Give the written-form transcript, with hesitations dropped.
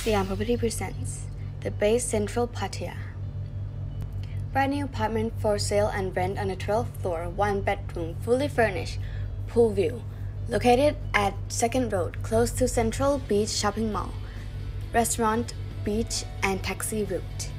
Siam Property presents The Base Central Pattaya. Brand new apartment for sale and rent on the 12th floor, 1-bedroom, fully furnished, pool view, located at 2nd Road, close to Central Beach Shopping Mall, restaurant, beach, and taxi route.